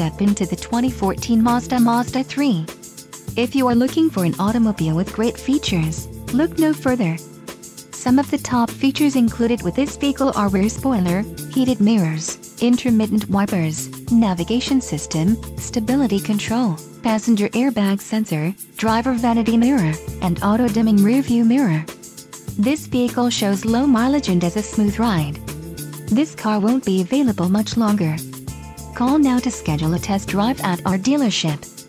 step into the 2014 Mazda Mazda3. If you are looking for an automobile with great features, look no further. Some of the top features included with this vehicle are rear spoiler, heated mirrors, intermittent wipers, navigation system, stability control, passenger airbag sensor, driver vanity mirror, and auto-dimming rearview mirror. This vehicle shows low mileage and has a smooth ride. This car won't be available much longer. Call now to schedule a test drive at our dealership.